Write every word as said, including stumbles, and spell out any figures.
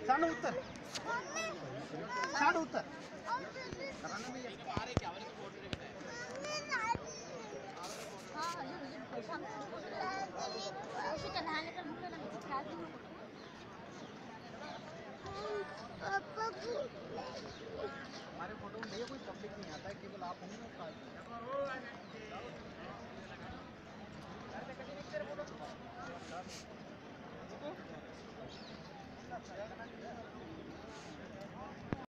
साढ़े उत्तर साढ़े उत्तर हमारे फोटो में भैया कोई पब्लिक नहीं आता है, केवल आप होंगे।